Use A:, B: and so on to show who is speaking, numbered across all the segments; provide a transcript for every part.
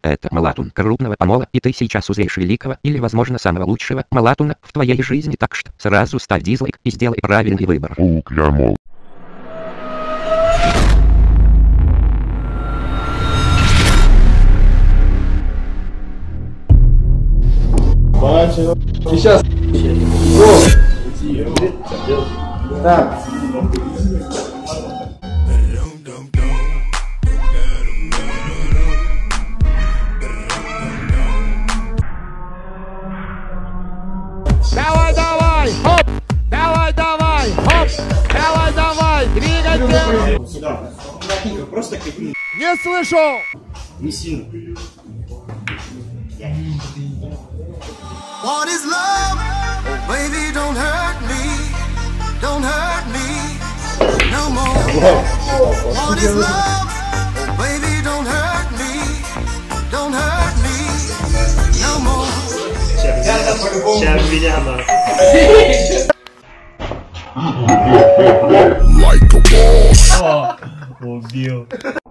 A: Это Малатун крупного помола, и ты сейчас узреешь великого или, возможно, самого лучшего Малатуна в твоей жизни, так что сразу ставь дизлайк и сделай правильный выбор.
B: Клямол.
C: Сейчас. Так.
D: Давай, давай, хоп! Давай, давай, хоп! Давай, давай, двигайте!
E: Сюда. Просто копни.
D: Не слышу!
E: Не сильно.
F: What is love? Oh, baby, don't hurt me. Don't hurt me no more. What is love? Oh, baby, don't hurt me. Don't hurt me no more.
E: Сейчас меня на.
B: Like a boss.
E: О, убил.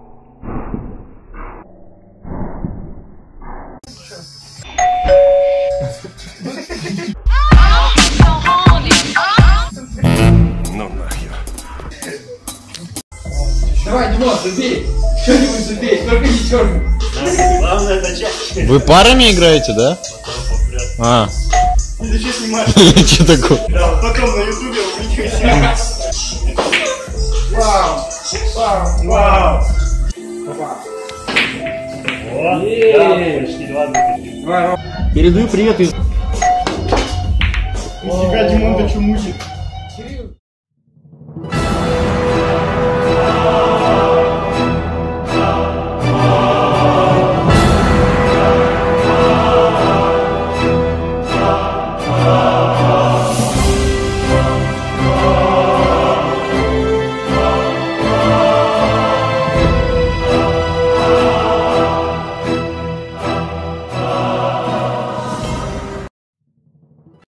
B: Ну нахер.
C: Давай, Димон, забей. Что-нибудь забей, только не черный.
E: Главное это чаще.
G: Вы парами играете, да? А.
E: Ты что снимаешь?
G: Что такое?
E: Да, потом на ютубе увеличивайся.
C: Вау. Вау.
E: Вау. Вот, да, почти 20.
C: Передаю привет из...
E: Нифига, Димон, ты что мутит?